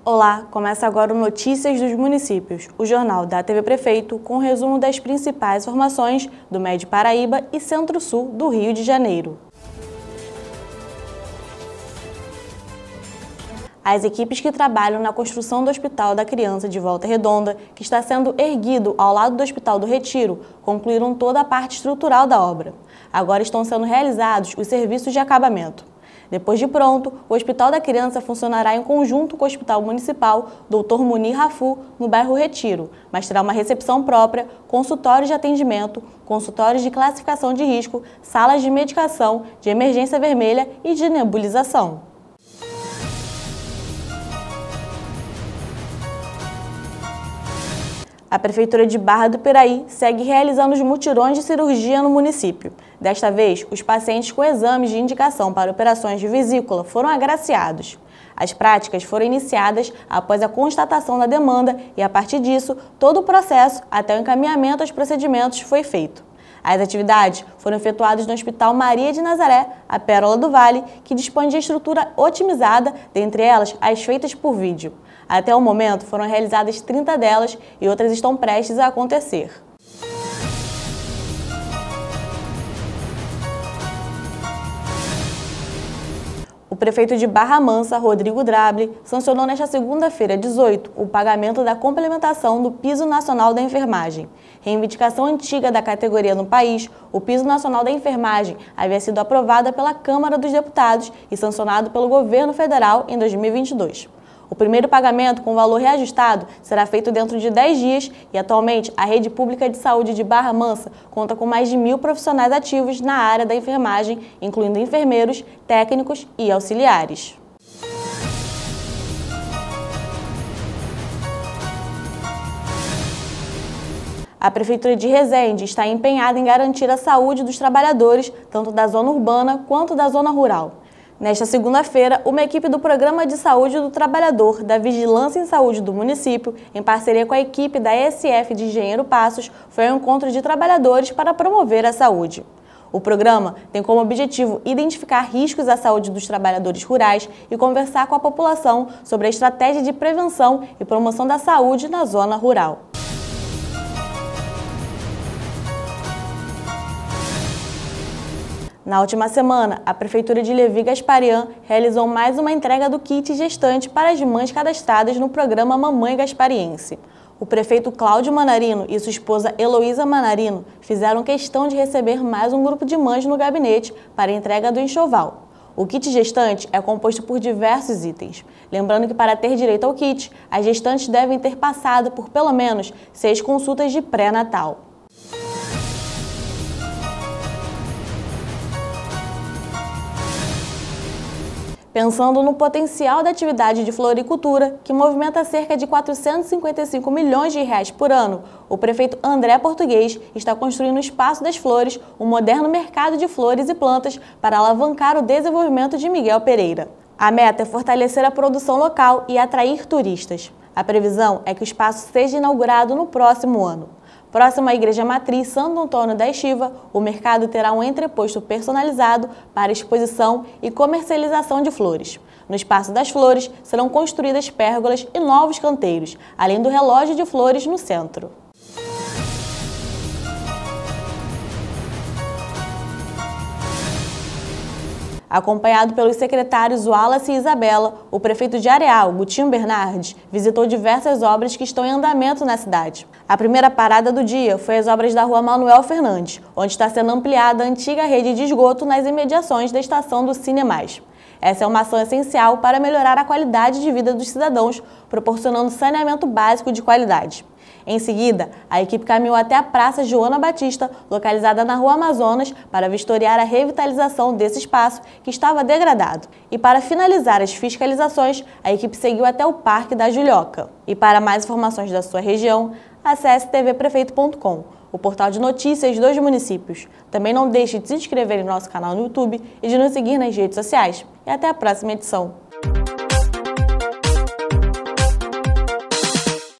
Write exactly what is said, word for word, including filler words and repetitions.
Olá, começa agora o Notícias dos Municípios, o jornal da T V Prefeito com resumo das principais informações do Médio Paraíba e Centro-Sul do Rio de Janeiro. As equipes que trabalham na construção do Hospital da Criança de Volta Redonda, que está sendo erguido ao lado do Hospital do Retiro, concluíram toda a parte estrutural da obra. Agora estão sendo realizados os serviços de acabamento. Depois de pronto, o Hospital da Criança funcionará em conjunto com o Hospital Municipal doutor Munir Rafu, no bairro Retiro, mas terá uma recepção própria, consultórios de atendimento, consultórios de classificação de risco, salas de medicação, de emergência vermelha e de nebulização. A Prefeitura de Barra do Piraí segue realizando os mutirões de cirurgia no município. Desta vez, os pacientes com exames de indicação para operações de vesícula foram agraciados. As práticas foram iniciadas após a constatação da demanda e, a partir disso, todo o processo, até o encaminhamento aos procedimentos, foi feito. As atividades foram efetuadas no Hospital Maria de Nazaré, a Pérola do Vale, que dispõe de estrutura otimizada, dentre elas as feitas por vídeo. Até o momento foram realizadas trinta delas e outras estão prestes a acontecer. O prefeito de Barra Mansa, Rodrigo Drabli, sancionou nesta segunda-feira, dezoito, o pagamento da complementação do Piso Nacional da Enfermagem. Reivindicação antiga da categoria no país, o Piso Nacional da Enfermagem havia sido aprovada pela Câmara dos Deputados e sancionado pelo governo federal em dois mil e vinte e dois. O primeiro pagamento, com valor reajustado, será feito dentro de dez dias e, atualmente, a Rede Pública de Saúde de Barra Mansa conta com mais de mil profissionais ativos na área da enfermagem, incluindo enfermeiros, técnicos e auxiliares. A Prefeitura de Resende está empenhada em garantir a saúde dos trabalhadores, tanto da zona urbana quanto da zona rural. Nesta segunda-feira, uma equipe do Programa de Saúde do Trabalhador da Vigilância em Saúde do município, em parceria com a equipe da E S F de Engenheiro Passos, foi ao encontro de trabalhadores para promover a saúde. O programa tem como objetivo identificar riscos à saúde dos trabalhadores rurais e conversar com a população sobre a estratégia de prevenção e promoção da saúde na zona rural. Na última semana, a Prefeitura de Levi Gasparian realizou mais uma entrega do kit gestante para as mães cadastradas no programa Mamãe Gaspariense. O prefeito Cláudio Manarino e sua esposa Heloísa Manarino fizeram questão de receber mais um grupo de mães no gabinete para a entrega do enxoval. O kit gestante é composto por diversos itens. Lembrando que para ter direito ao kit, as gestantes devem ter passado por pelo menos seis consultas de pré-natal. Pensando no potencial da atividade de floricultura, que movimenta cerca de quatrocentos e cinquenta e cinco milhões de reais por ano, o prefeito André Português está construindo no Espaço das Flores um moderno mercado de flores e plantas para alavancar o desenvolvimento de Miguel Pereira. A meta é fortalecer a produção local e atrair turistas. A previsão é que o espaço seja inaugurado no próximo ano. Próximo à Igreja Matriz Santo Antônio da Estiva, o mercado terá um entreposto personalizado para exposição e comercialização de flores. No Espaço das Flores serão construídas pérgolas e novos canteiros, além do relógio de flores no centro. Acompanhado pelos secretários Wallace e Isabela, o prefeito de Areal, Gutinho Bernardes, visitou diversas obras que estão em andamento na cidade. A primeira parada do dia foi as obras da Rua Manuel Fernandes, onde está sendo ampliada a antiga rede de esgoto nas imediações da estação do Cinemais. Essa é uma ação essencial para melhorar a qualidade de vida dos cidadãos, proporcionando saneamento básico de qualidade. Em seguida, a equipe caminhou até a Praça Joana Batista, localizada na Rua Amazonas, para vistoriar a revitalização desse espaço que estava degradado. E para finalizar as fiscalizações, a equipe seguiu até o Parque da Julioca. E para mais informações da sua região, acesse t v prefeito ponto com, o portal de notícias dos municípios. Também não deixe de se inscrever em nosso canal no YouTube e de nos seguir nas redes sociais. E até a próxima edição.